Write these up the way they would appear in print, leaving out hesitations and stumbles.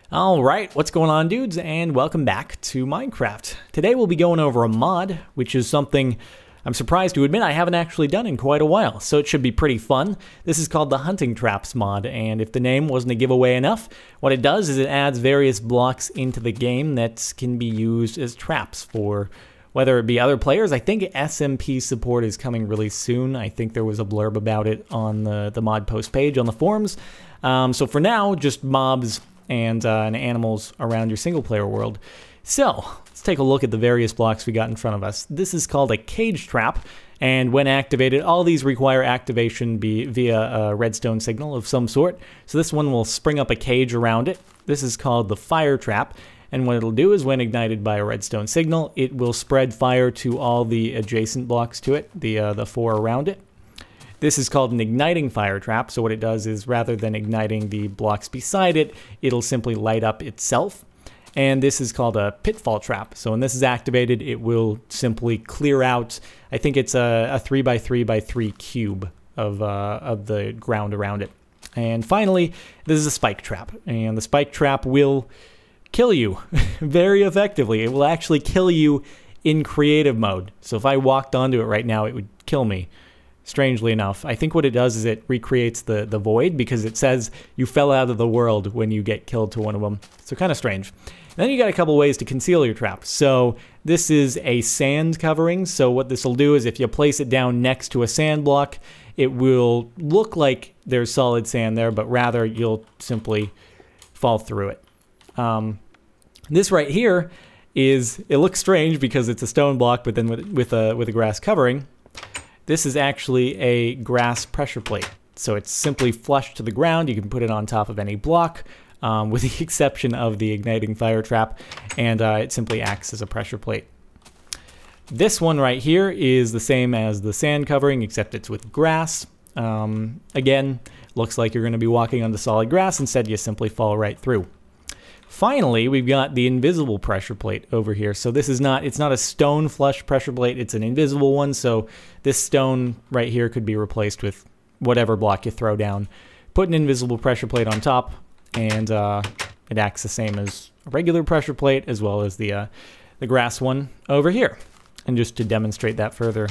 Alright, what's going on, dudes, and welcome back to Minecraft. Today we'll be going over a mod, which is something I'm surprised to admit I haven't actually done in quite a while, so it should be pretty fun. This is called the Hunting Traps mod, and if the name wasn't a giveaway enough, what it does is it adds various blocks into the game that can be used as traps for whether it be other players. I think SMP support is coming really soon. I think there was a blurb about it on the mod post page on the forums. So for now, just mobs and animals around your single-player world. So, let's take a look at the various blocks we got in front of us. This is called a cage trap, and when activated, all these require activation via a redstone signal of some sort. So this one will spring up a cage around it. This is called the fire trap, and what it'll do is when ignited by a redstone signal, it will spread fire to all the adjacent blocks to it, the four around it. This is called an igniting fire trap, so what it does is rather than igniting the blocks beside it, it'll simply light up itself. And this is called a pitfall trap, so when this is activated, it will simply clear out, I think it's a 3x3x3 cube of the ground around it. And finally, this is a spike trap, and the spike trap will kill you very effectively. It will actually kill you in creative mode, so if I walked onto it right now, it would kill me. Strangely enough, I think what it does is it recreates the void because it says you fell out of the world when you get killed to one of them. So kind of strange. And then you got a couple ways to conceal your trap. So this is a sand covering. So what this will do is if you place it down next to a sand block, it will look like there's solid sand there, but rather you'll simply fall through it. This right here it looks strange because it's a stone block, but then with a grass covering. This is actually a grass pressure plate. So it's simply flush to the ground. You can put it on top of any block, with the exception of the igniting fire trap, and it simply acts as a pressure plate. This one right here is the same as the sand covering, except it's with grass. Again, looks like you're going to be walking on the solid grass. Instead, you simply fall right through. Finally, we've got the invisible pressure plate over here. So this is it's not a stone flush pressure plate, it's an invisible one. So this stone right here could be replaced with whatever block you throw down. Put an invisible pressure plate on top, and it acts the same as a regular pressure plate, as well as the grass one over here. And just to demonstrate that further,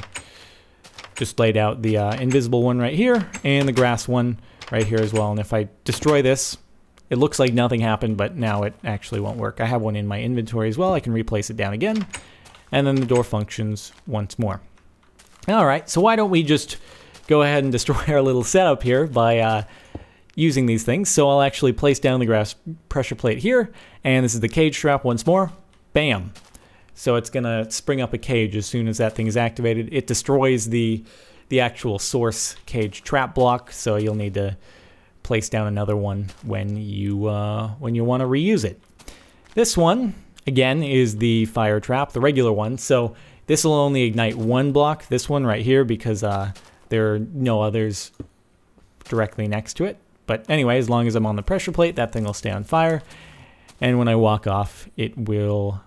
just laid out the invisible one right here, and the grass one right here as well. And if I destroy this, it looks like nothing happened, but now it actually won't work. I have one in my inventory as well. I can replace it down again, and then the door functions once more. All right, so why don't we just go ahead and destroy our little setup here by using these things. So I'll actually place down the grass pressure plate here, and this is the cage trap once more. Bam! So it's gonna spring up a cage as soon as that thing is activated. It destroys the actual source cage trap block, so you'll need to place down another one when you want to reuse it. This one, again, is the fire trap, the regular one. So this will only ignite one block, this one right here, because there are no others directly next to it. But anyway, as long as I'm on the pressure plate, that thing will stay on fire. And when I walk off, it will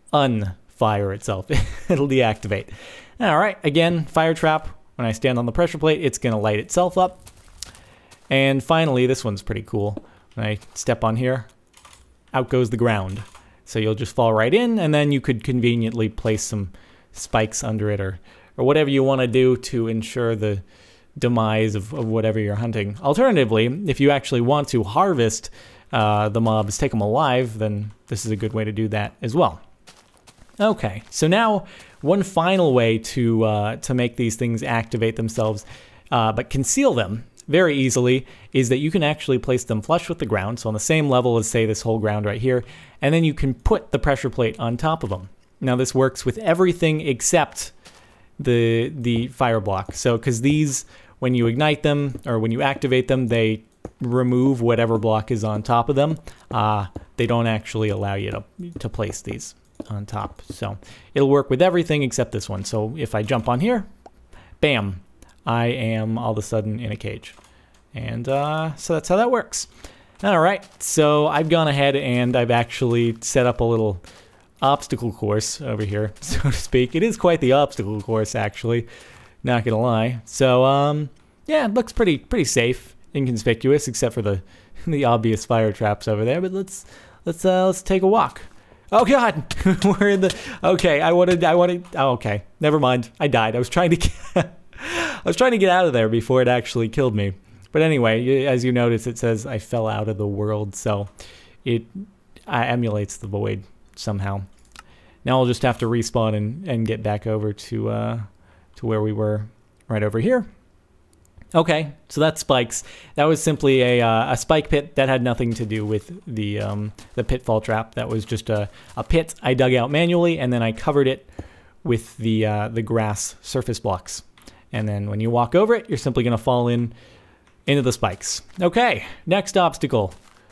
unfire itself. It'll deactivate. All right, again, fire trap. When I stand on the pressure plate, it's going to light itself up. And finally, this one's pretty cool. When I step on here, out goes the ground. So you'll just fall right in, and then you could conveniently place some spikes under it or whatever you want to do to ensure the demise of whatever you're hunting. Alternatively, if you actually want to harvest the mobs, take them alive, then this is a good way to do that as well. Okay, so now one final way to make these things activate themselves, but conceal them very easily, is that you can actually place them flush with the ground, so on the same level as, say, this whole ground right here, and then you can put the pressure plate on top of them. Now this works with everything except the fire block. So because these, when you ignite them or when you activate them, they remove whatever block is on top of them. They don't actually allow you to place these on top. So it'll work with everything except this one. So if I jump on here, bam, I am all of a sudden in a cage. And so that's how that works. All right, so I've gone ahead and I've actually set up a little obstacle course over here, so to speak. It is quite the obstacle course, actually, not gonna lie. So yeah, it looks pretty safe, inconspicuous, except for the obvious fire traps over there. But let's let's take a walk. Oh God, we're in the. Okay, I wanted. Oh, okay, never mind. I died. I was trying to get out of there before it actually killed me. But anyway, as you notice, it says I fell out of the world, so it emulates the void somehow. Now I'll just have to respawn and get back over to where we were, right over here. Okay, so that's spikes. That was simply a spike pit that had nothing to do with the pitfall trap. That was just a pit I dug out manually, and then I covered it with the grass surface blocks. And then when you walk over it, you're simply going to fall into the spikes. Okay, next obstacle.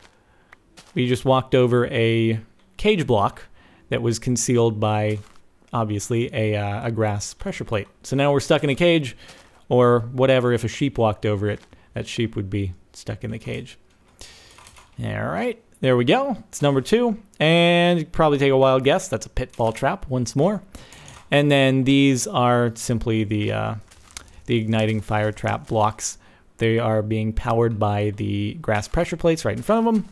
We just walked over a cage block that was concealed by, obviously, a grass pressure plate. So now we're stuck in a cage, or whatever. If a sheep walked over it, that sheep would be stuck in the cage. All right, there we go. It's number 2, and you probably take a wild guess. That's a pitfall trap once more. And then these are simply the igniting fire trap blocks. They are being powered by the grass pressure plates right in front of them.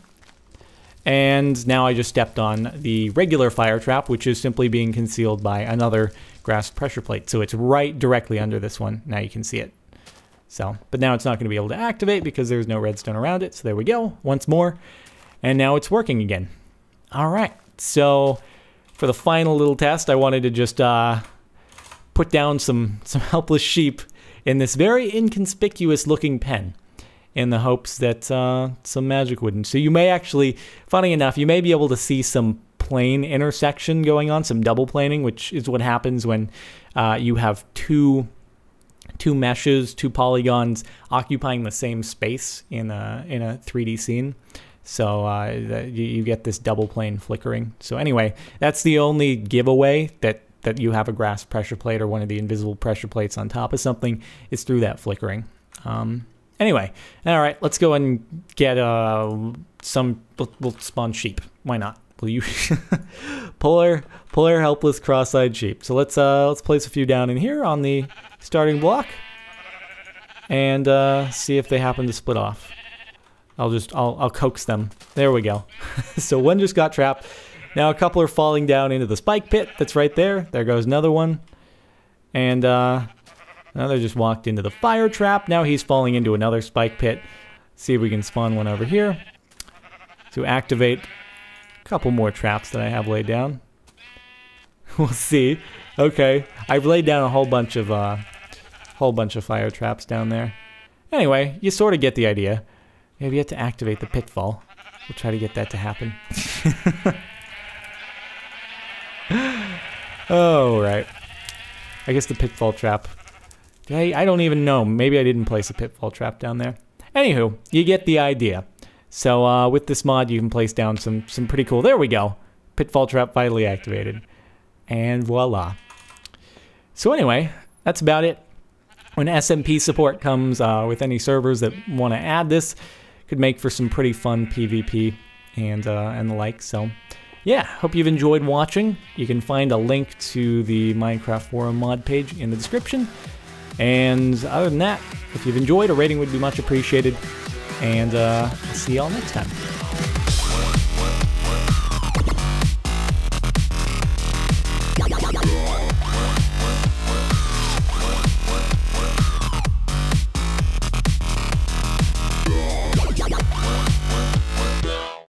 And now I just stepped on the regular fire trap, which is simply being concealed by another grass pressure plate. So it's right directly under this one. Now you can see it. So, but now it's not going to be able to activate because there's no redstone around it. So there we go, once more. And now it's working again. All right, so for the final little test, I wanted to just put down some helpless sheep in this very inconspicuous looking pen, in the hopes that some magic wouldn't. So you may actually, funny enough, you may be able to see some plane intersection going on, some double planing, which is what happens when you have two meshes, 2 polygons occupying the same space in a 3D scene. So you get this double plane flickering. So anyway, that's the only giveaway that you have a grass pressure plate or one of the invisible pressure plates on top of something, is through that flickering. Anyway, all right, let's go and get we'll spawn sheep. Why not? Will you polar helpless cross-eyed sheep? So let's place a few down in here on the starting block and see if they happen to split off. I'll coax them. There we go. So one just got trapped. Now a couple are falling down into the spike pit that's right there. There goes another one. And another just walked into the fire trap. Now he's falling into another spike pit. See if we can spawn one over here to activate a couple more traps that I have laid down. We'll see. Okay, I've laid down a whole bunch of fire traps down there. Anyway, you sort of get the idea. Maybe you have to activate the pitfall. We'll try to get that to happen. Oh, right. I guess the pitfall trap. I don't even know. Maybe I didn't place a pitfall trap down there. Anywho, you get the idea. So with this mod, you can place down some pretty cool. There we go. Pitfall trap finally activated. And voila. So anyway, that's about it. When SMP support comes with any servers that want to add this, could make for some pretty fun PvP and the like. So yeah, hope you've enjoyed watching. You can find a link to the Minecraft forum mod page in the description. And other than that, if you've enjoyed, a rating would be much appreciated. And I'll see y'all next time.